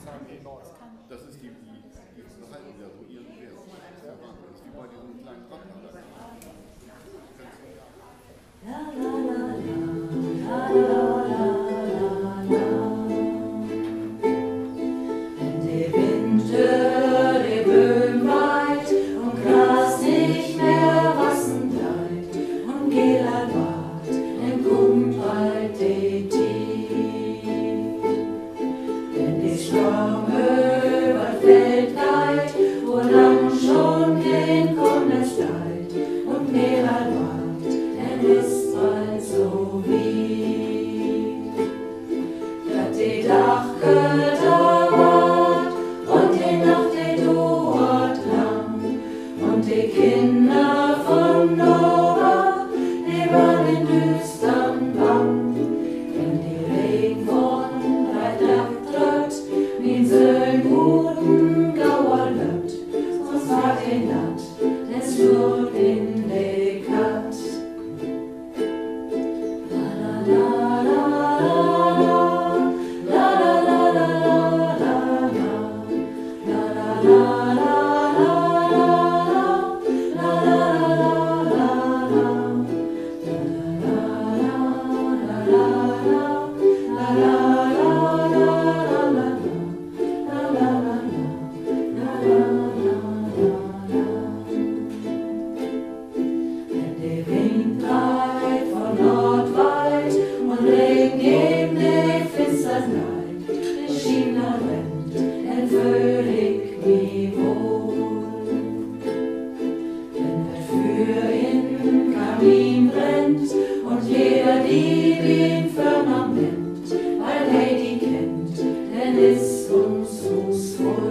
Das ist die Haltung, ja, so ihren Wert. Das ist der Wahnsinn. Das ist wie bei diesem kleinen Radler. Der Winter, der Böhm weit und Gras nicht mehr wassen bleibt und Gela wart, en kommt bald die Tief. Wenn die Sturm über Feld geht, wo lang schon kein Kunde steigt und Gela wart, en ist bald so wie. Dat die Dachgötter wart und die Nacht die dauert lang und die Kinder von Nora, die waren in düstern bang. Wenn die Regen von weit abtritt, wie so'n guten Gauer löppt, sonst war die Nacht, des Blut in die Kat. La la la und jeder die wen Firma nimmt, weil die kennt, denn ist uns voll.